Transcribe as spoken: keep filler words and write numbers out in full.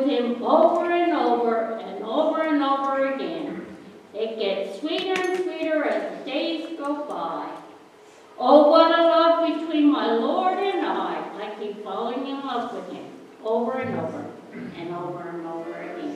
with him over and over and over and over again. It gets sweeter and sweeter as the days go by. Oh, what a love between my Lord and I. I keep falling in love with him over and over and over and over again.